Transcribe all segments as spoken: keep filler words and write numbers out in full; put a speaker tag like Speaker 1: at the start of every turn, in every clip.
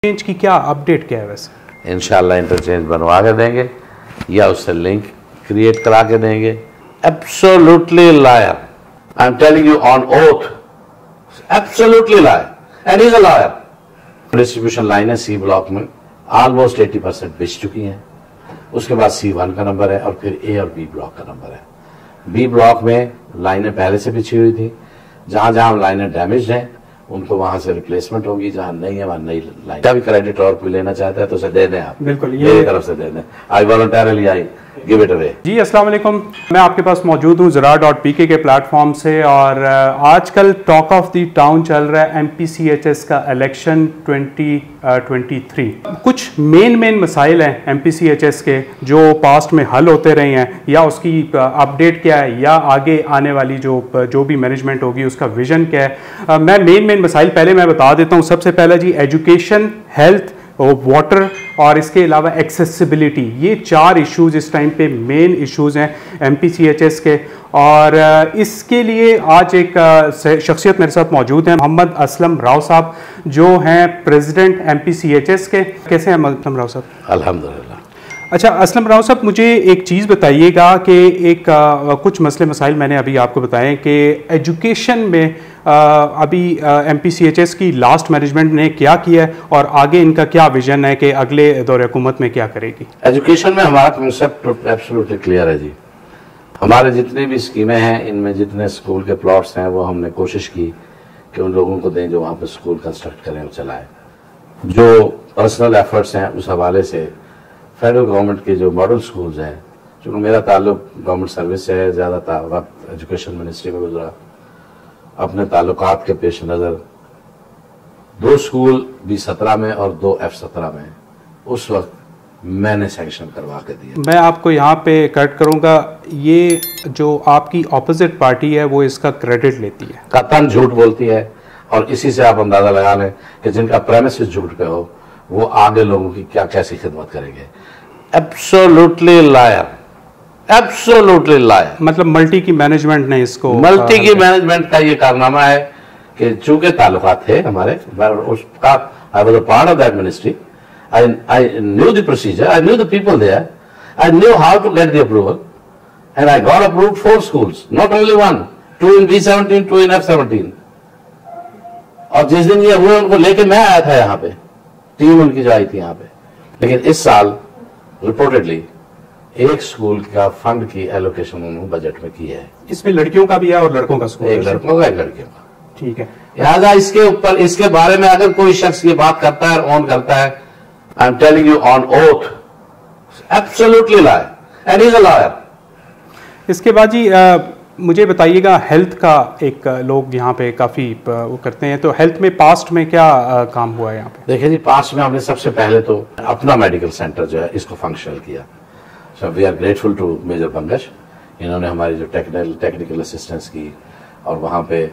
Speaker 1: Interchange की क्या update क्या है वैसे?
Speaker 2: इंशाल्लाह इंटरचेंज बनवा के देंगे या उससे लिंक क्रिएट करा के देंगे। Absolutely liar, I am telling you on oath, absolutely liar and is a liar. Distribution लाइनें सी ब्लॉक में ऑलमोस्ट अस्सी परसेंट बिछ चुकी हैं। उसके बाद सी वन का नंबर है और फिर ए और बी ब्लॉक का नंबर है। बी ब्लॉक में लाइनें पहले से बिछी हुई थी, जहां जहां लाइनें डैमेज हैं उनको वहां से रिप्लेसमेंट होगी, जहां नहीं है वहां नई लाइन। क्या भी क्रेडिट और कोई लेना चाहता है तो उसे दे दें आप,
Speaker 1: बिल्कुल
Speaker 2: ये मेरी तरफ से दे दें। I voluntarily I give it away.
Speaker 1: जी अस्सलाम वालेकुम, मैं आपके पास मौजूद हूँ ज़रा डॉट पी के के प्लेटफॉर्म से और आजकल टॉक ऑफ द टाउन चल रहा है M P C H S का इलेक्शन ट्वेंटी ट्वेंटी थ्री। कुछ मेन मेन मसाइल हैं M P C H S के जो पास्ट में हल होते रहे हैं, या उसकी अपडेट क्या है, या आगे आने वाली जो जो भी मैनेजमेंट होगी उसका विजन क्या है। मैं मेन मेन मसाइल पहले मैं बता देता हूँ। सबसे पहला जी एजुकेशन, हेल्थ, वाटर और इसके अलावा एक्सेसिबिलिटी, ये चार इश्यूज इस टाइम पे मेन इश्यूज हैं M P C H S के। और इसके लिए आज एक शख्सियत मेरे साथ मौजूद हैं, मोहम्मद असलम राव साहब, जो हैं president M P C H S के। कैसे हैं असलम राव साहब?
Speaker 2: अल्हम्दुलिल्लाह।
Speaker 1: अच्छा असलम राव साहब, मुझे एक चीज़ बताइएगा कि एक आ, कुछ मसले मसाइल मैंने अभी आपको बताए कि एजुकेशन में आ, अभी M P C H S की लास्ट मैनेजमेंट ने क्या किया है और आगे इनका क्या विजन है कि अगले दौर हुकूमत में क्या करेगी।
Speaker 2: एजुकेशन में हमारा कॉन्सेप्ट एब्सोल्युटली क्लियर है जी। हमारे जितनी भी स्कीमें हैं, इनमें जितने स्कूल के प्लॉट्स हैं वो हमने कोशिश की कि उन लोगों को दें जो वहाँ पर स्कूल कंस्ट्रक्ट करें और चलाएं। जो पर्सनल एफर्ट्स हैं उस हवाले से फेडरल गवर्नमेंट के जो मॉडल स्कूल्स हैं, चूँकि मेरा ताल्लुक गवर्नमेंट सर्विस से है, ज़्यादा वक्त एजुकेशन मिनिस्ट्री में गुजरा, अपने ताल्लुकात के पेश नज़र दो स्कूल बी सत्रह में और दो एफ सत्रह में उस वक्त मैंने सैंक्शन करवा के दिया।
Speaker 1: मैं आपको यहाँ पे कट करूँगा, ये जो आपकी ऑपोजिट पार्टी है वो इसका क्रेडिट लेती है,
Speaker 2: कतन झूठ बोलती है। और इसी से आप अंदाजा लगा लें कि जिनका प्रेमिस झूठ पे हो वो आगे लोगों की क्या कैसी खिदमत करेंगे। Absolutely liar, absolutely liar.
Speaker 1: मतलब मल्टी की मैनेजमेंट ने इसको,
Speaker 2: मल्टी की मैनेजमेंट का ये कारनामा है कि चूंकि ताल्लुकात थे हमारे, उसका I was a part of that ministry, I I knew the procedure, I knew the people there, I knew how to get the approval and I got approved four schools, not only one, two in B seventeen, two in F seventeen. और जिस दिन ये हुए उनको लेके मैं आया था यहाँ पे, टीम उनकी जो आई थी यहाँ पे। लेकिन इस साल रिपोर्टेडली एक स्कूल का फंड की एलोकेशन उन्होंने बजट में की है।
Speaker 1: इसमें लड़कियों का भी है और लड़कों का स्कूल,
Speaker 2: एक लड़कों का एक लड़कियों का।
Speaker 1: ठीक है।
Speaker 2: लिहाजा इसके ऊपर, इसके बारे में अगर कोई शख्स ये बात करता है, ऑन करता है, I am telling you on oath, absolutely liar and is a liar.
Speaker 1: इसके बाद जी आ, मुझे बताइएगा हेल्थ का, एक लोग यहाँ पे काफ़ी वो करते हैं, तो हेल्थ में पास्ट में क्या आ, काम हुआ है यहाँ पे?
Speaker 2: देखिए जी, पास्ट में हमने सबसे पहले तो अपना मेडिकल सेंटर जो है इसको फंक्शनल किया। So we are grateful to major Pankaj, इन्होंने हमारी जो टेक्निकल टेक्निकल असिस्टेंस की और वहाँ पे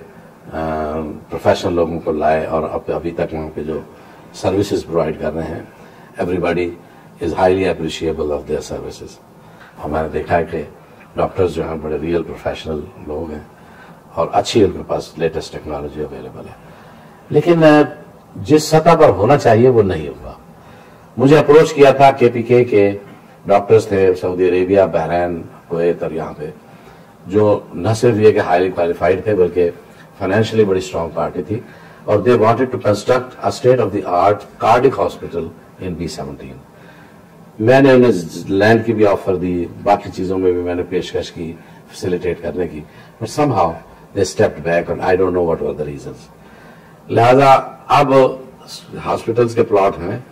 Speaker 2: प्रोफेशनल लोगों को लाए और अब अभी तक वहाँ पे जो सर्विसेज प्रोवाइड कर रहे हैं, everybody is highly appreciable of their services. हमारे देखा है कि डॉक्टर्स जो हैं बड़े रियल प्रोफेशनल लोग हैं और अच्छी उनके पास लेटेस्ट टेक्नोलॉजी अवेलेबल है। लेकिन जिस सतह पर होना चाहिए वो नहीं हुआ। मुझे अप्रोच किया था के पी के के डॉक्टर्स थे सऊदी अरेबिया, बहरैन, कुवैत और यहाँ पे, जो न सिर्फ ये कि हाईली क्वालिफाइड थे बल्कि फाइनेंशियली बड़ी स्ट्रॉन्ग पार्टी थी, और they wanted to construct a state of the art cardiac hospital in B seventeen. मैंने उन्हें लैंड की भी ऑफर दी, बाकी चीजों में भी मैंने पेशकश की फैसिलिटेट करने की, but somehow they stepped back and I don't know what were the reasons. लिहाजा अब हॉस्पिटल्स के प्लॉट हैं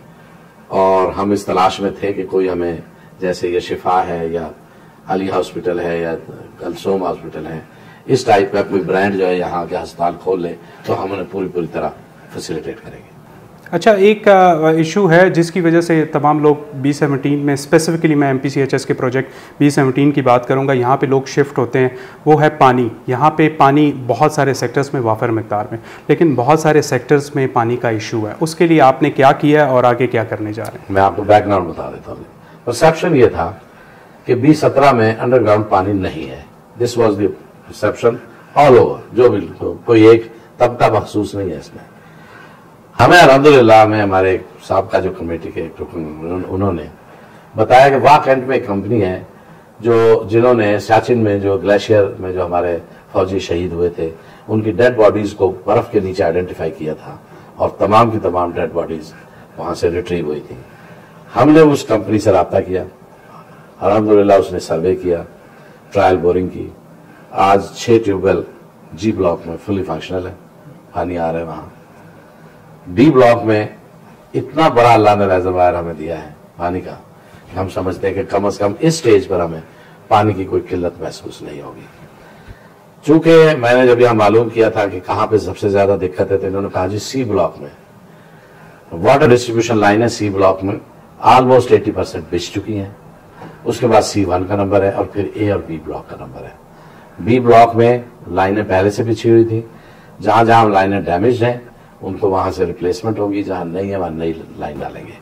Speaker 2: और हम इस तलाश में थे कि कोई हमें, जैसे ये शिफा है या अली हॉस्पिटल है या कलसोम हॉस्पिटल है, इस टाइप का कोई ब्रांड जो है यहाँ के अस्पताल खोल ले तो हम उन्हें पूरी पूरी तरह फैसिलिटेट करेंगे।
Speaker 1: अच्छा, एक इशू है जिसकी वजह से तमाम लोग बी सेवनटीन में, स्पेसिफिकली मैं M P C H S के प्रोजेक्ट बी सेवनटीन की बात करूंगा, यहाँ पे लोग शिफ्ट होते हैं, वो है पानी। यहाँ पे पानी बहुत सारे सेक्टर्स में वाफर मिकदार में, लेकिन बहुत सारे सेक्टर्स में पानी का इशू है। उसके लिए आपने क्या किया और आगे क्या करने जा रहे हैं?
Speaker 2: मैं आपको बैकग्राउंड बता देता हूँ। परसेप्शन ये था कि बी सत्रह में अंडरग्राउंड पानी नहीं है। This was the perception all over, जो भी कोई एक तबका महसूस नहीं है इसमें। हमें अल्हम्दुलिल्लाह में हमारे साहब का जो कमेटी के रुकन उन्होंने बताया कि वाह कैंट में एक कंपनी है जो जिन्होंने सियाचिन में जो ग्लेशियर में जो हमारे फौजी शहीद हुए थे उनकी डेड बॉडीज को बर्फ के नीचे आइडेंटिफाई किया था और तमाम की तमाम डेड बॉडीज वहां से रिट्रीव हुई थी। हमने उस कंपनी से रब्ता किया, अल्हम्दुलिल्लाह उसने सर्वे किया, ट्रायल बोरिंग की। आज छह ट्यूबवेल जी ब्लॉक में फुली फंक्शनल है, पानी आ रहा है वहां। डी ब्लॉक में इतना बड़ा अल्लाह ने रेजरवायर हमें दिया है पानी का, हम समझते हैं कि कम से कम इस स्टेज पर हमें पानी की कोई किल्लत महसूस नहीं होगी। चूंकि मैंने जब यह मालूम किया था कि कहां पे सबसे ज्यादा दिक्कत है तो इन्होंने कहा जी सी ब्लॉक में वाटर डिस्ट्रीब्यूशन लाइन है, सी ब्लॉक में ऑलमोस्ट अस्सी परसेंट बिछ चुकी हैं। उसके बाद सी वन का नंबर है और फिर ए और बी ब्लॉक का नंबर है। बी ब्लॉक में लाइनें पहले से बिछी हुई थी, जहां जहां लाइनें डैमेज हैं उनको वहां से रिप्लेसमेंट होगी, जहां नहीं है वहां नई लाइन डालेंगे।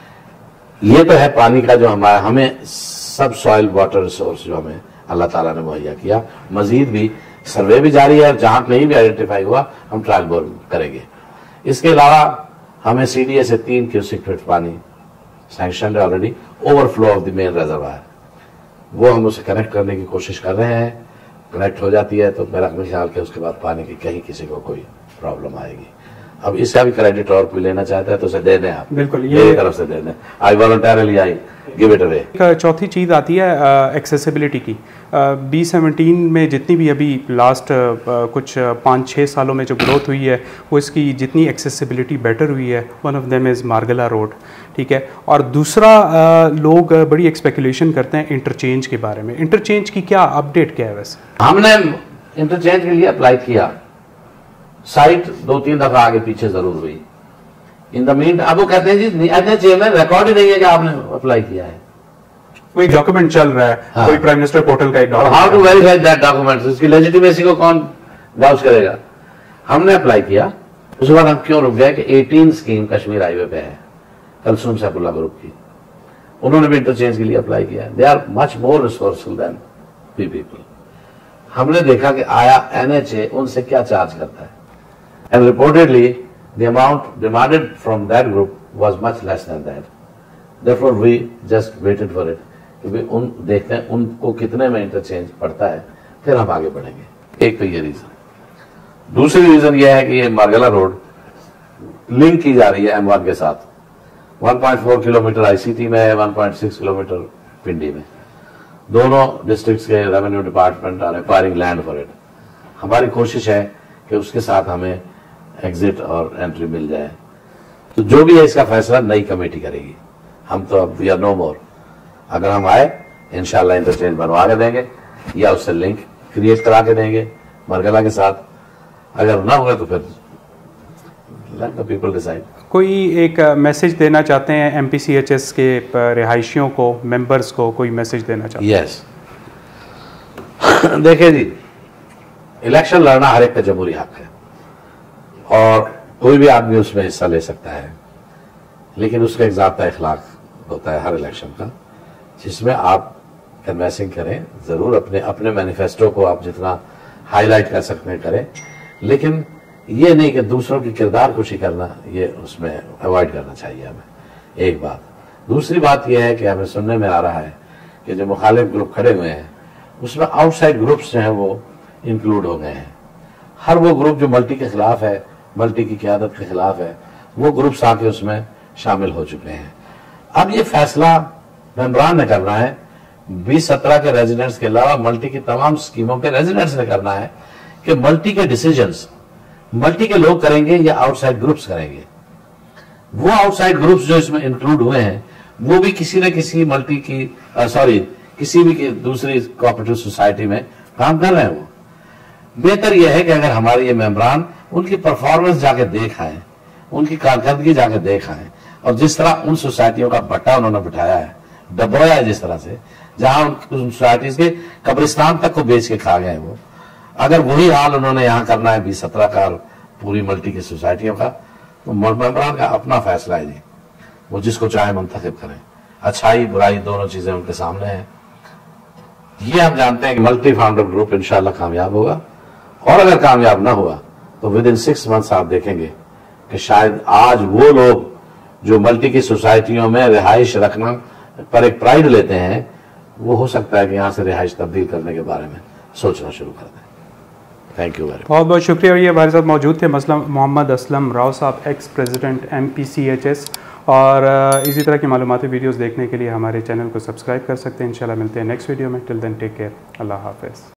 Speaker 2: ये तो है पानी का जो हमारा हमें सब सॉइल वाटर रिसोर्स जो हमें अल्लाह ताला ने मुहैया किया। मजीद भी सर्वे भी जारी है, जहां कहीं भी आइडेंटिफाई हुआ हम ट्रायल बोर करेंगे। इसके अलावा हमें सीडीए से तीन क्यूसिक फीट पानी सैंक्शन है already, overflow of the main reservoir, वो हम उसे कनेक्ट करने की कोशिश कर रहे हैं। कनेक्ट हो जाती है तो मेरा ख्याल कि उसके बाद पानी की कहीं किसी को कोई प्रॉब्लम आएगी। अब इसका भी क्रेडिट और कोई लेना चाहता है तो उसे दे दें आप,
Speaker 1: बिल्कुल
Speaker 2: ये मेरी तरफ से दे दें। I voluntarily I give it away.
Speaker 1: चौथी चीज़ आती है एक्सेसिबिलिटी की। बी सेवनटीन में जितनी भी अभी लास्ट कुछ पाँच छः सालों में जो ग्रोथ हुई है वो इसकी जितनी एक्सेसिबिलिटी बेटर हुई है, one of them is Margalla road, ठीक है। और दूसरा uh, लोग बड़ी स्पेकुलेशन करते हैं इंटरचेंज के बारे में। इंटरचेंज की क्या अपडेट क्या है? वैसे
Speaker 2: हमने इंटरचेंज के लिए अप्लाई किया, साइट दो तीन दफा आगे पीछे जरूर हुई। इन द मीन अब वो कहते हैं जी एनएचए में रिकॉर्ड ही नहीं है कि आपने अप्लाई किया है,
Speaker 1: कोई डॉक्यूमेंट चल रहा है, हाँ। कोई प्राइम मिनिस्टर पोर्टल का एक document,
Speaker 2: how to verify that document, इसकी लेजिटिमेसी को कौन वाउच करेगा? हमने अप्लाई किया, उसके बाद हम क्यों रुक गए कि अठारह स्कीम कश्मीर हाईवे पे है कलसूम सैफुल्लाह ग्रुप की, उन्होंने भी इंटरचेंज के लिए अप्लाई किया। They are much more resourceful than we people. हमने देखा कि आया एनएचए उनसे क्या चार्ज करता है, and reportedly the amount demanded from that group was much less than that. Therefore we just waited for it, क्योंकि उन देखते हैं उनको कितने में इंटरचेंज पड़ता है, फिर हम आगे बढ़ेंगे। एक तो ये रीजन। दूसरी रीजन ये है कि ये मार्गला रोड लिंक की जा रही है एम वन के साथ। One point four kilometre ICT में है, one point six kilometre Pindi में। दोनों डिस्ट्रिक्ट्स के revenue department are acquiring land for it. हमारी कोशिश है कि उसके साथ हमें एग्जिट और एंट्री मिल जाए। तो जो भी है इसका फैसला नई कमेटी करेगी। हम तो अब वी आर नो मोर। अगर हम आए इंशाल्लाह इंटरचेंज बनवा के देंगे या उससे लिंक क्रिएट करा के देंगे मरगला के साथ। अगर ना हुआ तो फिर लेट द पीपल डिसाइड।
Speaker 1: कोई एक मैसेज देना चाहते हैं एमपीसीएचएस के रिहायशियों को, मेंबर्स को, कोई मैसेज देना चाहते हैं?
Speaker 2: यस देखिए जी, इलेक्शन लड़ना हर एक का जमहूरी हक है और कोई भी आदमी उसमें हिस्सा ले सकता है, लेकिन उसका एक ज़ाब्ता इखलाक होता है हर इलेक्शन का, जिसमें आप कन्वेंसिंग करें। जरूर अपने अपने मैनिफेस्टो को आप जितना हाईलाइट कर सकते हैं करें, लेकिन ये नहीं कि दूसरों की किरदार कुशी करना, ये उसमें अवॉइड करना चाहिए हमें। एक बात। दूसरी बात यह है कि हमें सुनने में आ रहा है कि जो मुखालिफ ग्रुप खड़े हुए हैं उसमें आउटसाइड ग्रुप्स जो हैं वो इंक्लूड हो गए हैं। हर वो ग्रुप जो मल्टी के खिलाफ है, मल्टी की क़यादत के खिलाफ है, वो ग्रुप्स आके उसमें शामिल हो चुके हैं। अब ये फैसला मेंबरान ने करना है, बीस सत्रह के रेजिडेंट्स के अलावा मल्टी की तमाम स्कीमों के रेजिडेंट्स ने करना है कि मल्टी के डिसीजंस मल्टी के लोग करेंगे या आउटसाइड ग्रुप्स करेंगे। वो आउटसाइड ग्रुप्स जो इसमें इंक्लूड हुए हैं वो भी किसी न किसी मल्टी की सॉरी किसी भी की दूसरी कोऑपरेटिव सोसाइटी में काम कर रहे हैं। वो बेहतर यह है कि अगर हमारे ये मेंबरान उनकी परफॉर्मेंस जाके देख आए, उनकी कारकर्दगी जाके देख आए, और जिस तरह उन सोसाइटियों का बट्टा उन्होंने बिठाया है, दबोया है जिस तरह से, जहां उन सोसाइटीज के कब्रिस्तान तक को बेच के खा गए वो, अगर वही हाल उन्होंने यहाँ करना है बीस सत्रह का पूरी मल्टी की सोसाइटियों का, तो मेंबरान का अपना फैसला है जी, वो जिसको चाहे मुंतखब करें। अच्छाई बुराई दोनों चीजें उनके सामने हैं। ये हम जानते हैं कि मल्टी फाउंडर ग्रुप इंशाल्लाह कामयाब होगा, और अगर कामयाब ना हुआ तो विद इन सिक्स मंथ्स आप देखेंगे कि शायद आज वो लोग जो मल्टी की सोसाइटियों में रिहाइश रखना पर एक प्राइड लेते हैं, वो हो सकता है कि यहाँ से रिहाइश तब्दील करने के बारे में सोचना शुरू कर दें। Thank you very much.
Speaker 1: बहुत बहुत शुक्रिया। ये हमारे साथ मौजूद थे musallam Mohammad Aslam Rao Sahab, ex president M P C H S. और इसी तरह की मालूमाती वीडियोस देखने के लिए हमारे चैनल को सब्सक्राइब कर सकते हैं। इंशाल्लाह मिलते हैं नेक्स्ट वीडियो में। टिल देन टेक केयर, अल्लाह हाफ़िज़।